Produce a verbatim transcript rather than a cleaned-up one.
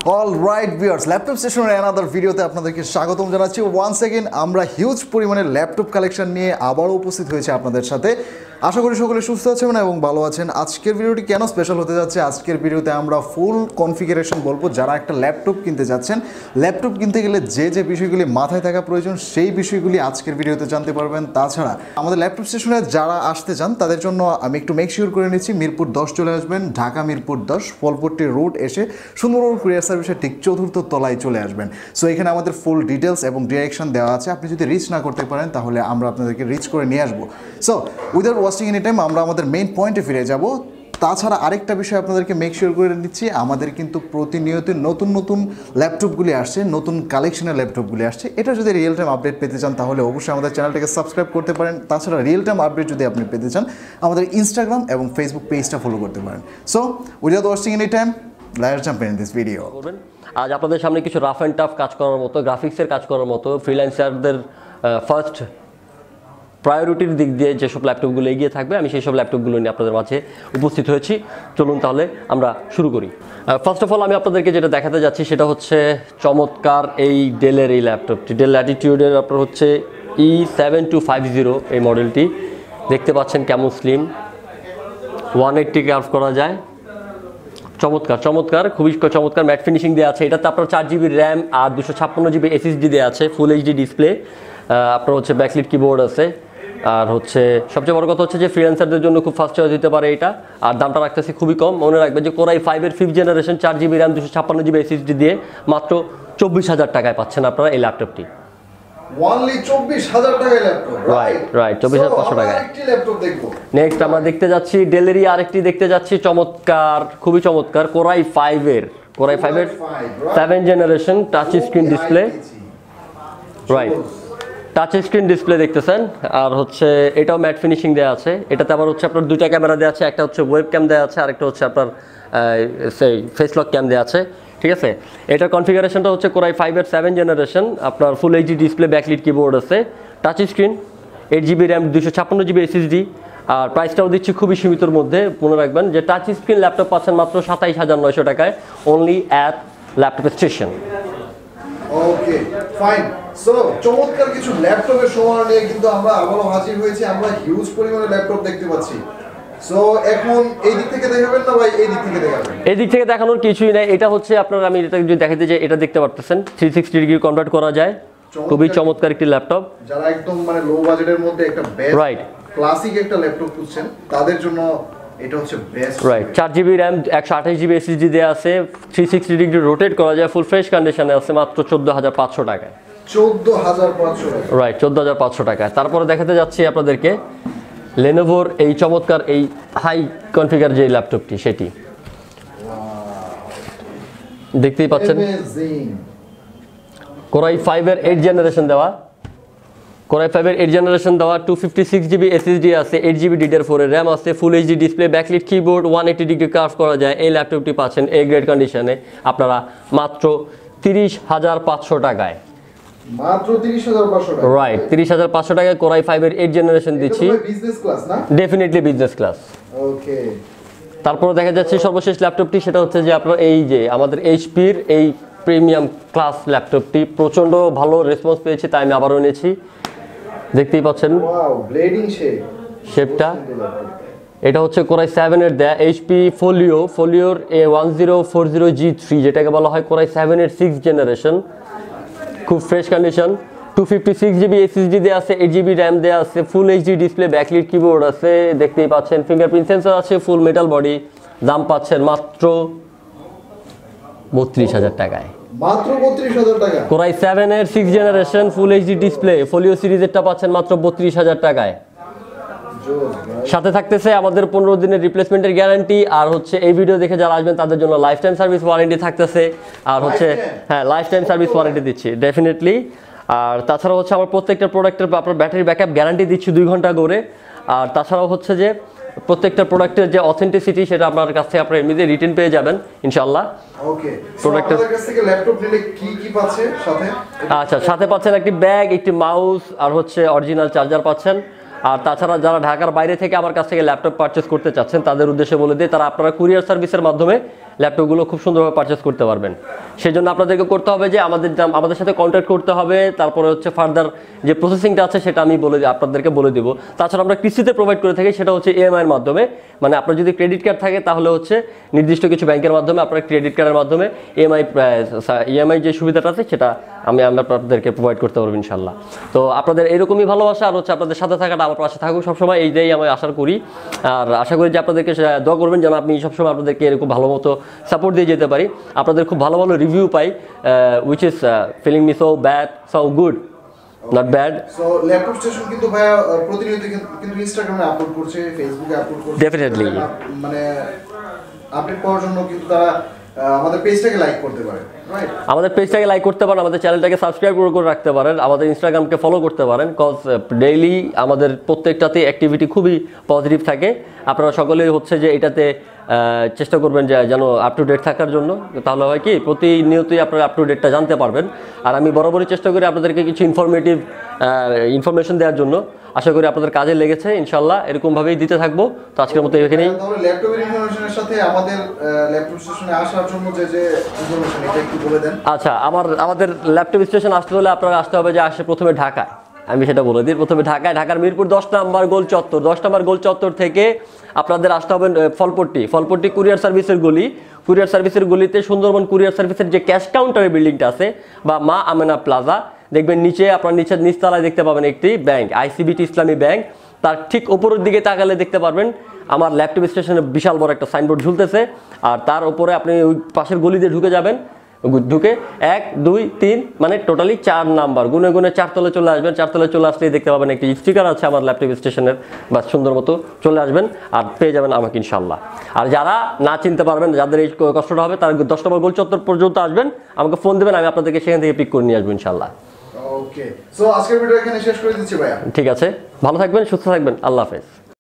Alright viewers, laptop সেশনের another ভিডিওতে আপনাদেরকে স্বাগতম জানাচ্ছি। ওয়ান্স এগেন আমরা হিউজ পরিমাণে ল্যাপটপ কালেকশন নিয়ে আবারও উপস্থিত হয়েছে আপনাদের সাথে। আশা করি সকলে সুস্থ আছেন এবং ভালো আছেন। আজকের ভিডিওটি কেন স্পেশাল হতে যাচ্ছে, আজকের ভিডিওতে আমরা ফুল কনফিগারেশন বলবো। যারা একটা ল্যাপটপ কিনতে যাচ্ছেন, ল্যাপটপ কিনতে গেলে যে যে বিষয়গুলি মাথায় থাকা প্রয়োজন সেই বিষয়গুলি আজকের ভিডিওতে জানতে পারবেন। তাছাড়া আমাদের ল্যাপটপ সেশনে যারা আসতে চান তাদের জন্য আমি একটু মেক শিওর করে নিচ্ছি, মিরপুর দশ চলে আসবেন, ঢাকা মিরপুর দশ ফলপট্টি রোড এসে সুন্দরবন কুরিয়ার সার্ভিসের ঠিক চতুর্থ তলায় চলে আসবেন। সো এখানে আমাদের ফুল ডিটেলস এবং ডিরেকশন দেওয়া আছে। আপনি যদি রিচ না করতে পারেন তাহলে আমরা আপনাদেরকে রিচ করে নিয়ে আসবো। So without wasting any time আমরা আমাদের মেইন পয়েন্টে ফিরে যাব। তাছাড়া আরেকটা বিষয় আপনাদেরকে মেক শিওর করে দিচ্ছি, আমাদের কিন্তু প্রতিনিয়ত নতুন নতুন ল্যাপটপগুলি আসছে, নতুন কালেকশনের ল্যাপটপগুলি আসছে। এটা যদি রিয়েল টাইম আপডেট পেতে চান তাহলে অবশ্যই আমাদের চ্যানেলটাকে সাবস্ক্রাইব করতে পারেন। তাছাড়া রিয়েল টাইম আপডেট যদি আপনি পেতে চান আমাদের ইনস্টাগ্রাম এবং ফেসবুক পেজটা ফলো করতে পারেন। So without wasting any time let's jump in this video. আজ আপনাদের সামনে কিছু রাফ অ্যান্ড টাফ কাজ করার মতো, গ্রাফিক্সের কাজ করার মতো, ফ্রিল্যান্সারদের ফার্স্ট প্রায়োরিটির দিক দিয়ে যেসব ল্যাপটপগুলো এগিয়ে থাকবে আমি সেই সব ল্যাপটপগুলো নিয়ে আপনাদের মাঝে উপস্থিত হয়েছি। চলুন তাহলে আমরা শুরু করি। ফার্স্ট অফ অল আমি আপনাদেরকে যেটা দেখাতে যাচ্ছি সেটা হচ্ছে চমৎকার এই ডেলের এই ল্যাপটপটি। ডেল ল্যাটিটিউডের আপনার হচ্ছে E seven two five zero এই মডেলটি। দেখতে পাচ্ছেন কেমন স্লিম, ওয়ান এইটটি কার্ভ করা যায়। চমৎকার চমৎকার খুবই চমৎকার ম্যাট ফিনিশিং দেওয়া আছে। এটাতে আপনার চার জিবি র্যাম আর দুশো ছাপ্পান্ন জিবি এসএসডি দেওয়া আছে, ফুল এইচডি ডিসপ্লে, আপনার হচ্ছে ব্যাকলিট কিবোর্ড আছে। আর হচ্ছে সবচেয়ে বড় কথা হচ্ছে যে ফ্রিল্যান্সারদের জন্য খুব ফাস্ট চয়েস দিতে পারে এটা। আর দামটা রাখতেছে খুবই কম। মনে রাখবেন যে কোরাই ফাইভের ফিফথ জেনারেশন চার জিবি র্যাম দুশো ছাপ্পান্ন জিবি এসএসডি দিয়ে মাত্র চব্বিশ হাজার টাকায় পাচ্ছেন আপনারা এই ল্যাপটপটি। নেক্সট আমরা দেখতে যাচ্ছি ডেলেরই আরেকটি দেখতে যাচ্ছি চমৎকার, খুবই চমৎকার কোরাই ফাইভের কোরাই ফাইভের seven generation touch screen display. Right, touch screen display দেখতেছেন। আর হচ্ছে এটাও ম্যাট ফিনিশিং দেওয়া আছে। এটাতে আবার হচ্ছে আপনার দুইটা ক্যামেরা দেওয়া আছে, একটা হচ্ছে ওয়েব ক্যাম দেওয়া আছে, আরেকটা হচ্ছে আপনার সেই ফেস লক ক্যাম দেওয়া আছে। ঠিক আছে, এটার কনফিগারেশনটা হচ্ছে কোরাই ফাইভের সেভেন জেনারেশন, আপনার full HD display, backlit keyboard আছে, touch screen, eight GB RAM, দুশো ছাপ্পান্ন জিবি এসএসডি। আর প্রাইসটাও দিচ্ছি খুবই সীমিতর মধ্যে। মনে রাখবেন যে টাচ স্ক্রিন ল্যাপটপ পাচ্ছেন মাত্র সাতাইশ হাজার নয়শো টাকায়, only at laptop station. Okay fine. So চমৎকার কিছু ল্যাপটপের সময় নিয়ে কিন্তু আমরা আবারও হাজির হয়েছি। আমরা হিউজ পরিমাণে ল্যাপটপ দেখতে পাচ্ছি। সো এখন এই দিক থেকে দেখাবেন না ভাই, এই দিক থেকে দেখাবেন? এই দিক থেকে দেখানোর কিছুই নাই। এটা হচ্ছে আপনার, আমি এটা যদি দেখাতে যাই, এটা দেখতে পারতেছেন থ্রি সিক্সটি ডিগ্রি কনভার্ট করা যায়। খুবই চমৎকার একটি ল্যাপটপ। যারা একদম মানে লো বাজেটের মধ্যে একটা বেস্ট রাইট ক্লাসিক একটা ল্যাপটপ খুঁজছেন তাদের জন্য এটা হচ্ছে বেস্ট। রাইট, চার জিবি র্যাম, একশো আঠাশ জিবি এসএসডি দেওয়া আছে, থ্রি সিক্সটি ডিগ্রি রোটেট করা যায়, ফুল ফ্রেশ কন্ডিশনে আছে, মাত্র চোদ্দ হাজার পাঁচশো টাকায়। চোদ্দ হাজার পাঁচশো টাকা, রাইট, চোদ্দ হাজার পাঁচশো টাকায়। তারপরে দেখাতে যাচ্ছি আপনাদেরকে লেনোভোর এই চমৎকার এই হাই কনফিগার যে ল্যাপটপটি সেটি দেখতেই পাচ্ছেন। কোরাই ফাইভের এইট জেনারেশন দেওয়া, কোরাই ফাইভের এইট জেনারেশন দেওয়া, two fifty six GB SSD আছে, এইট জিবি ডিডিআর ফোর এর র্যাম আছে, full HD display, backlit keyboard, one eighty degree curve করা যায়। এই ল্যাপটপটি পাচ্ছেন এ গ্রেড কন্ডিশনে আপনারা মাত্র তিরিশ হাজার পাঁচশো টাকায়। মাত্র তিরিশ হাজার পাঁচশো টাকা, রাইট, তিরিশ হাজার পাঁচশো টাকায় কোরাই ফাইভের এইট জেনারেশন দিচ্ছি। বিজনেস ক্লাস না? Definitely business class. ওকে, তারপরে দেখা যাচ্ছে সর্বশেষ ল্যাপটপটি, সেটা হচ্ছে যে আপনার এই যে আমাদের এইচপির এই প্রিমিয়াম ক্লাস ল্যাপটপটি প্রচণ্ড ভালো রেসপন্স পেয়েছি, তাই আমি আবারও এনেছি। দেখতেই পাচ্ছেন শেপটা। এটা হচ্ছে কোরাই সেভেনের দেয়া এইচপি ফোলিও, ফোলিওর A one zero four zero G three যেটাকে বলা হয় কোরাই সেভেনের সিক্স জেনারেশন। খুব fresh condition, two fifty six GB SSD দেওয়া আছে, এইট জিবি র্যাম দেওয়া আছে, full HD display, backlit keyboard আছে, দেখতেই পাচ্ছেন ফিঙ্গারপ্রিন্ট সেন্সর আছে, ফুল মেটাল বডি। দাম পাচ্ছেন মাত্র বত্রিশ হাজার টাকায়। মাত্র বত্রিশ হাজার টাকা। কোরাই সেভেন এর six generation full HD display Folio সিরিজেরটা পাচ্ছেন মাত্র বত্রিশ হাজার টাকায়। সাথে থাকতেছে আমাদের পনেরো দিনের রিপ্লেসমেন্টের গ্যারান্টি। আর হচ্ছে এই ভিডিও দেখে যারা আসবেন তাদের জন্য লাইফ টাইম সার্ভিস ওয়ারেন্টি থাকতেছে। আর হচ্ছে হ্যাঁ, লাইফ টাইম সার্ভিস ওয়ারেন্টি দিচ্ছি ডেফিনেটলি। আর তাছাড়া হচ্ছে আমার প্রত্যেকটা প্রোডাক্টের আপনার ব্যাটারি ব্যাকআপ গ্যারান্টি দিচ্ছি দুই ঘন্টা করে। আর তাছাড়াও হচ্ছে যে প্রত্যেকটা প্রোডাক্টের যে অথেন্টিসিটি সেটা আপনার কাছ থেকে আপনারা এমনিতে রিটার্ন পেয়ে যাবেন ইনশাআল্লাহ। ওকে, প্রোডাক্টের কাছ থেকে ল্যাপটপ নিলে কি কি পাচ্ছেন সাথে? আচ্ছা, সাথে পাচ্ছেন একটি ব্যাগ, একটি মাউস, আর হচ্ছে অরিজিনাল চার্জার পাচ্ছেন। আর তাছাড়া যারা ঢাকার বাইরে থেকে আমার কাছ থেকে ল্যাপটপ পারচেজ করতে চাচ্ছেন তাদের উদ্দেশ্যে বলে দিই, তারা আপনারা কুরিয়ার সার্ভিসের মাধ্যমে ল্যাপটপগুলো খুব সুন্দরভাবে পারচেস করতে পারবেন। সেই জন্য আপনাদেরকে করতে হবে যে আমাদের আমাদের সাথে কন্ট্যাক্ট করতে হবে, তারপরে হচ্ছে ফার্দার যে প্রসেসিংটা আছে সেটা আমি বলে আপনাদেরকে বলে দিব। তাছাড়া আমরা কিস্তিতে প্রোভাইড করে থাকি, সেটা হচ্ছে ইএমআই এর মাধ্যমে। মানে আপনার যদি ক্রেডিট কার্ড থাকে তাহলে হচ্ছে নির্দিষ্ট কিছু ব্যাংকের মাধ্যমে আপনার ক্রেডিট কার্ডের মাধ্যমে ইএমআই ইএমআই যে সুবিধাটা আছে সেটা আমি আমরা আপনাদেরকে প্রোভাইড করতে পারবো ইনশাল্লাহ। তো আপনাদের এরকমই ভালোবাসা আর হচ্ছে আপনাদের সাথে থাকাটা আমার পাশে থাকুক সবসময়, এইটাই আমি আশা করি। আর আশা করি যে আপনাদেরকে দোয়া করবেন যেন আমি সবসময় আপনাদেরকে এরকম ভালো মতো সাপোর্ট দিয়ে যেতে পারি, আপনাদের খুব ভালো ভালো রিভিউ পাই, which is feeling me so bad so good not bad. So laptop station কিন্তু ভাইয়া প্রতিনিয়ত কিন্তু ইনস্টাগ্রামে আপলোড করছে, ফেসবুকে আপলোড করছে, ডেফিনেটলি মানে আপডেট পাওয়ার জন্য কিন্তু তারা আমাদের পেজটাকে লাইক করতে পারে, রাইট? আমাদের পেজটাকে লাইক করতে পারেন, আমাদের চ্যানেলটাকে সাবস্ক্রাইব করে রাখতে পারেন, আমাদের ইনস্টাগ্রামকে ফলো করতে পারেন, কজ ডেইলি আমাদের প্রত্যেকটাতে অ্যাক্টিভিটি খুবই পজিটিভ থাকে। আপনারা সকলেই হচ্ছে যে এটাতে চেষ্টা করবেন যে যেন আপ টু ডেট থাকার জন্য, তাহলে হয় কি প্রতিনিয়তই আপনারা আপ টু ডেটটা জানতে পারবেন। আর আমি বরাবরই চেষ্টা করি আপনাদেরকে কিছু ইনফরমেটিভ ইনফরমেশন দেওয়ার জন্য। আশা করি আপনাদের কাজে লেগেছে, ইনশাল্লাহ এরকমভাবেই দিতে থাকবো। তো আজকের মতো এখানেই। তাহলে ল্যাপটপের ইনফরমেশনের সাথে আমাদের ল্যাপটপ স্টেশনে আসার জন্য যে যে ইনফরমেশন এটা একটু বলে দেন। আচ্ছা, আমার আমাদের ল্যাপটপ স্টেশন আসতে হলে আপনারা আসতে হবে যে আসে প্রথমে ঢাকায়, আমি সেটা বলে দিই। প্রথমে ঢাকায়, ঢাকার মিরপুর দশ নম্বর গোল চত্বর, দশ নম্বর গোল চত্বর থেকে আপনাদের আসতে হবে ফলপট্টি, ফলপট্টি কুরিয়ার সার্ভিসের গলি। কুরিয়ার সার্ভিসের গলিতে সুন্দরবন কুরিয়ার সার্ভিসের যে ক্যাশ কাউন্টারের বিল্ডিংটা আছে বা মা আমেনা প্লাজা, দেখবেন নিচে আপনার নিচের নিচতলায় দেখতে পাবেন একটি ব্যাংক, আইসিবিটি ইসলামী ব্যাংক। তার ঠিক উপরের দিকে তাকালে দেখতে পারবেন আমার ল্যাপটপ স্টেশনে বিশাল বড় একটা সাইনবোর্ড ঝুলতেছে। আর তার উপরে আপনি ওই পাশের গলি দিয়ে ঢুকে যাবেন, ঢুকে এক দুই তিন মানে টোটালি চার নাম্বার গুনে গুনে চারতলে চলে আসবেন। চারতলে চলে আসলেই দেখতে পাবেন একটি স্টিকার আছে আমার ল্যাপটপ স্টেশনের, বা সুন্দর মতো চলে আসবেন আর পেয়ে যাবেন আমাকে ইনশাল্লাহ। আর যারা না চিনতে পারবেন, যাদের এই কষ্টটা হবে, তারা দশ নম্বর গোল চত্বর পর্যন্ত আসবেন, আমাকে ফোন দেবেন, আমি আপনাদেরকে সেখান থেকে পিক করে নিয়ে আসবো ইনশাল্লাহ। ওকে, সো আজকের ভিডিও এখানে শেষ করে দিচ্ছি ভাইয়া। ঠিক আছে, ভালো থাকবেন, সুস্থ থাকবেন, আল্লাহ হাফেজ।